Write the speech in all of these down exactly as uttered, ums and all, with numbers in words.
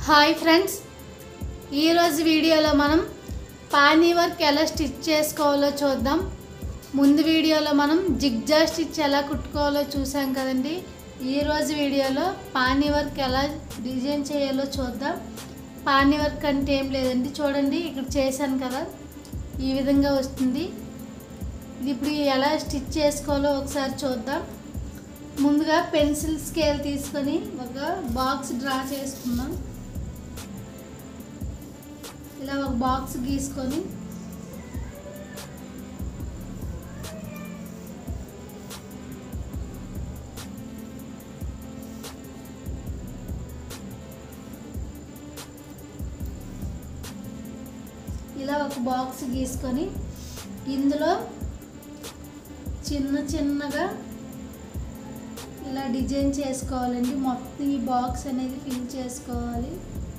Hi friends, ఈరోజు వీడియోలో మనం పానీ వర్క్ ఎలా స్టిచ్ చేసుకోవాలో చూద్దాం. ముందు వీడియోలో మనం జిగ్జా స్టిచ్ ఎలా కుట్టుకోవాలో చూసాం కదండి. ఈరోజు వీడియోలో పానీ వర్క్ ఎలా డిజైన్ చేయాలో చూద్దాం. పానీ వర్క్ అంటే ఏం లేదండి, చూడండి ఇక్కడ చేశాను కదా, ఈ విధంగా వస్తుంది. ఇది ఇప్పుడు ఎలా స్టిచ్ చేసుకోవాలో ఒకసారి చూద్దాం. ముందుగా పెన్సిల్ స్కేల్ తీసుకొని ఒక బాక్స్ డ్రా చేసుకుందాం. ఇలా ఒక బాక్స్ గీసుకొని ఇలా ఒక బాక్స్ గీసుకొని ఇందులో చిన్న చిన్నగా ఇలా డిజైన్ చేసుకోవాలండి. మొత్తం ఈ బాక్స్ అనేది ఫిల్ చేసుకోవాలి.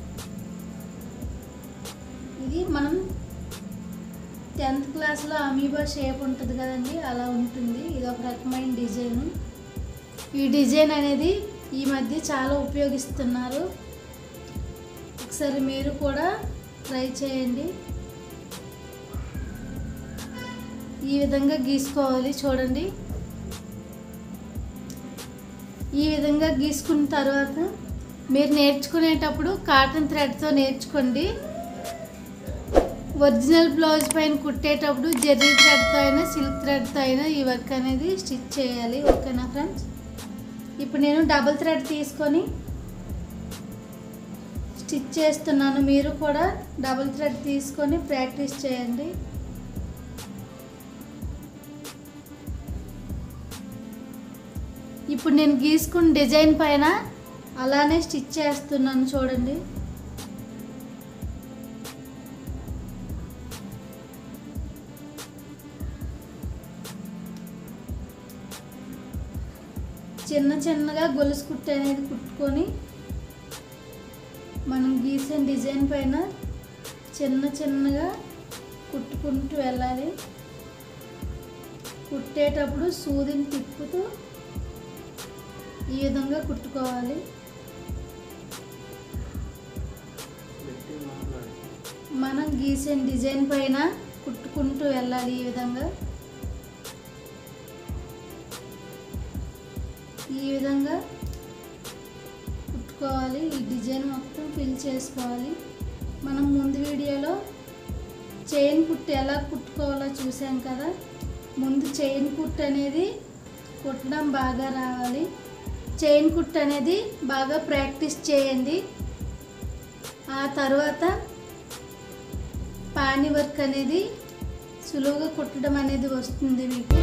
ఇది మనం టెన్త్ క్లాస్లో అమీబా షేప్ ఉంటుంది కదండి, అలా ఉంటుంది. ఇది ఒక రకమైన డిజైన్. ఈ డిజైన్ అనేది ఈ మధ్య చాలా ఉపయోగిస్తున్నారు. ఒకసారి మీరు కూడా ట్రై చేయండి. ఈ విధంగా గీసుకోవాలి. చూడండి, ఈ విధంగా గీసుకున్న తర్వాత మీరు నేర్చుకునేటప్పుడు కాటన్ థ్రెడ్తో నేర్చుకోండి. ఒరిజినల్ బ్లౌజ్ పైన కుట్టేటప్పుడు జెర్రీ థ్రెడ్తో అయినా సిల్క్ థ్రెడ్తో అయినా ఈ వర్క్ అనేది స్టిచ్ చేయాలి. ఓకేనా ఫ్రెండ్స్? ఇప్పుడు నేను డబుల్ థ్రెడ్ తీసుకొని స్టిచ్ చేస్తున్నాను. మీరు కూడా డబుల్ థ్రెడ్ తీసుకొని ప్రాక్టీస్ చేయండి. ఇప్పుడు నేను గీసుకున్న డిజైన్ పైన అలానే స్టిచ్ చేస్తున్నాను. చూడండి, చిన్న చిన్నగా గొలుసు కుట్టు అనేది కుట్టుకొని మనం గీసిన డిజైన్ పైన చిన్న చిన్నగా కుట్టుకుంటూ వెళ్ళాలి. కుట్టేటప్పుడు సూదిని తిప్పుతూ ఈ విధంగా కుట్టుకోవాలి. మనం గీసిన డిజైన్ పైన కుట్టుకుంటూ వెళ్ళాలి. ఈ విధంగా ఈ విధంగా కుట్టుకోవాలి. ఈ డిజైన్ మొత్తం ఫిల్ చేసుకోవాలి. మనం ముందు వీడియోలో చైన్ కుట్టు ఎలా కుట్టుకోవాలో చూసాం కదా. ముందు చైన్ కుట్టు అనేది కుట్టడం బాగా రావాలి. చైన్ కుట్టు అనేది బాగా ప్రాక్టీస్ చేయండి. ఆ తర్వాత పానీ వర్క్ అనేది సులువుగా కుట్టడం అనేది వస్తుంది మీకు.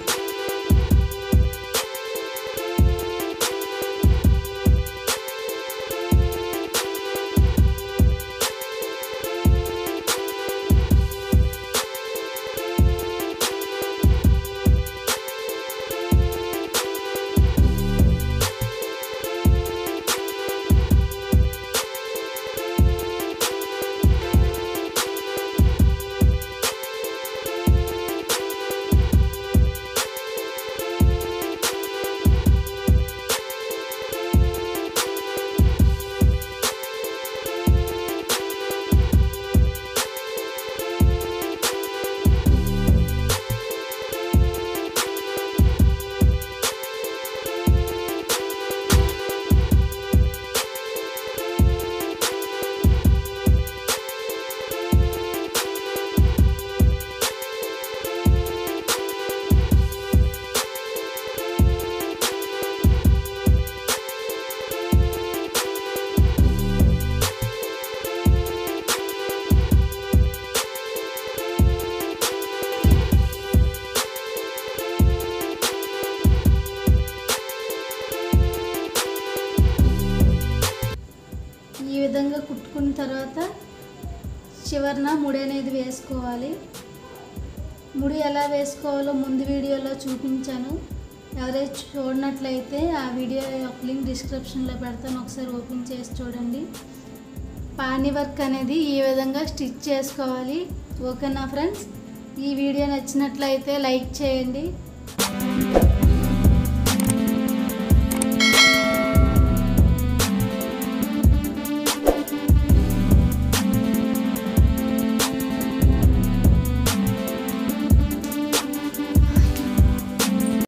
ఈ విధంగా కుట్టుకున్న తర్వాత చివరన ముడి అనేది వేసుకోవాలి. ముడి ఎలా వేసుకోవాలో ముందు వీడియోలో చూపించాను. ఎవరైనా చూడనట్లయితే ఆ వీడియో యొక్క లింక్ డిస్క్రిప్షన్లో పెడతాను, ఒకసారి ఓపెన్ చేసి చూడండి. పానీ వర్క్ అనేది ఈ విధంగా స్టిచ్ చేసుకోవాలి. ఓకేనా ఫ్రెండ్స్? ఈ వీడియో నచ్చినట్లయితే లైక్ చేయండి.